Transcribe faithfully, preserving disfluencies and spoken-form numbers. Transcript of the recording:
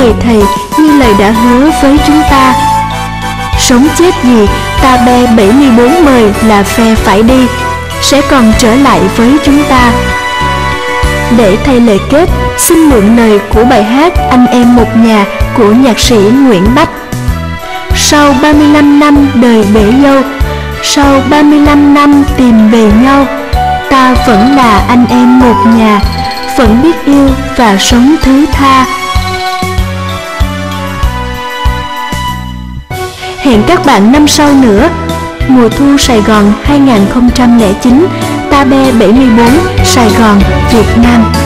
người thầy như lời đã hứa với chúng ta. Sống chết gì, Ta Be bảy mươi bốn mời là phe phải đi, sẽ còn trở lại với chúng ta. Để thay lời kết, xin mượn lời của bài hát Anh Em Một Nhà của nhạc sĩ Nguyễn Bách. Sau ba mươi lăm năm đời bể dâu, sau ba mươi lăm năm tìm về nhau, ta vẫn là anh em một nhà, vẫn biết yêu và sống thứ tha. Hẹn các bạn năm sau nữa. Mùa thu Sài Gòn hai không không chín, Ta Be bảy mươi bốn, Sài Gòn, Việt Nam.